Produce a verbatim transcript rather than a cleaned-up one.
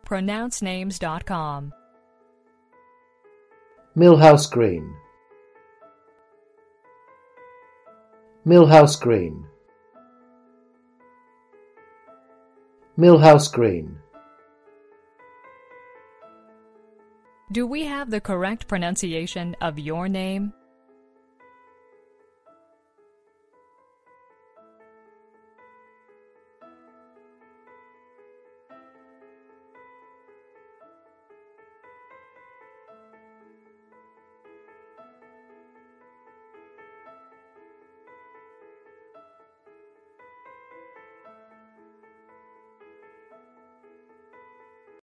pronounce names dot com. Millhouse Green. Millhouse Green. Millhouse Green. Do we have the correct pronunciation of your name?